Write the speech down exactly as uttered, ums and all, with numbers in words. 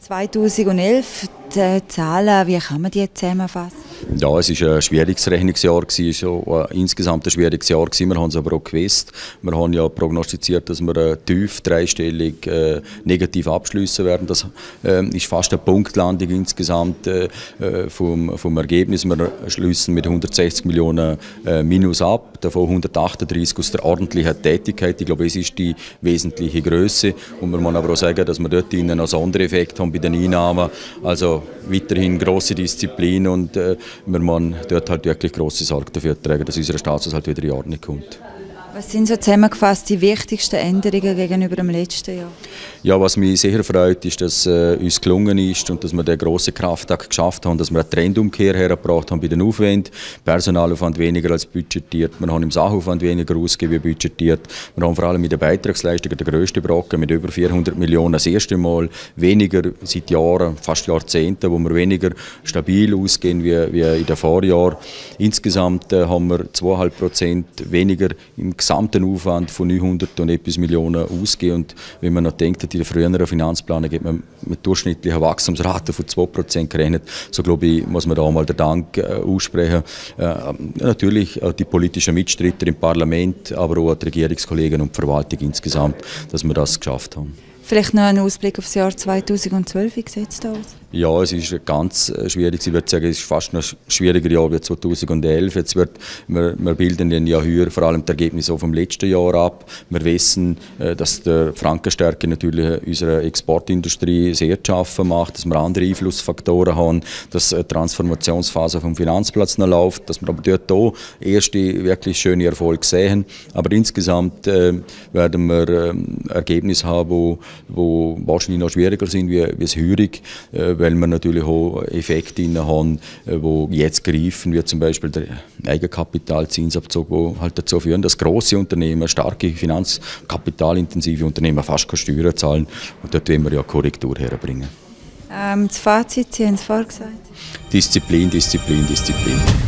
zweitausendelf, die Zahlen, wie kann man die zusammenfassen? Ja, es war ein schwieriges Rechnungsjahr, es war insgesamt ein schwieriges Jahr. Wir haben es aber auch gewusst. Wir haben ja prognostiziert, dass wir tief dreistellig äh, negativ abschließen werden. Das äh, ist fast eine Punktlandung insgesamt äh, vom, vom Ergebnis. Wir schließen mit hundertsechzig Millionen äh, Minus ab, davon hundertachtunddreißig aus der ordentlichen Tätigkeit. Ich glaube, es ist die wesentliche Größe. Und man muss aber auch sagen, dass wir dort einen Sondereffekt haben bei den Einnahmen. Also weiterhin grosse Disziplin und äh, wir müssen dort halt wirklich grosse Sorge dafür tragen, dass unser Staatshaushalt wieder in Ordnung kommt. Was sind so zusammengefasst die wichtigsten Änderungen gegenüber dem letzten Jahr? Ja, was mich sehr freut, ist, dass äh, uns gelungen ist und dass wir den grossen Kraftakt geschafft haben, dass wir eine Trendumkehr hergebracht haben bei den Aufwänden. Personalaufwand weniger als budgetiert, wir haben im Sachaufwand weniger ausgegeben wie budgetiert. Wir haben vor allem mit den Beitragsleistungen den grössten Brocken mit über vierhundert Millionen das erste Mal weniger seit Jahren, fast Jahrzehnten, wo wir weniger stabil ausgehen wie, wie in den Vorjahren. Insgesamt äh, haben wir zwei Komma fünf Prozent weniger im gesamten Aufwand von neunhundert und etwas Millionen ausgegeben. Und wenn man noch denkt, in der früheren Finanzplanung hat man mit durchschnittlicher Wachstumsrate von zwei Prozent gerechnet. So glaube ich, muss man da auch mal den Dank äh, aussprechen. Äh, natürlich auch die politischen Mitstreiter im Parlament, aber auch die Regierungskollegen und die Verwaltung insgesamt, dass wir das geschafft haben. Vielleicht noch ein Ausblick auf das Jahr zweitausendzwölf, wie sieht es da aus? Ja, es ist ganz schwierig. Ich würde sagen, es ist fast noch ein schwieriger Jahr wie zweitausendelf. Jetzt wird, wir, wir bilden ein Jahr höher, vor allem das Ergebnis auch vom letzten Jahr ab. Wir wissen, dass die Frankenstärke natürlich unserer Exportindustrie sehr zu schaffen macht, dass wir andere Einflussfaktoren haben, dass die Transformationsphase vom Finanzplatz noch läuft, dass wir aber dort auch erste wirklich schöne Erfolge sehen. Aber insgesamt äh, werden wir äh, Ergebnisse haben, wo, wo wahrscheinlich noch schwieriger sind wie, wie das Heurig, äh, weil wir natürlich auch Effekte haben, die jetzt greifen, wie zum Beispiel der Eigenkapitalzinsabzug, die halt dazu führen, dass grosse Unternehmen, starke finanzkapitalintensive Unternehmen fast keine Steuern zahlen. Und dort wollen wir ja Korrektur herbringen. Ähm, das Fazit, Sie haben es vorgesagt. Disziplin, Disziplin, Disziplin.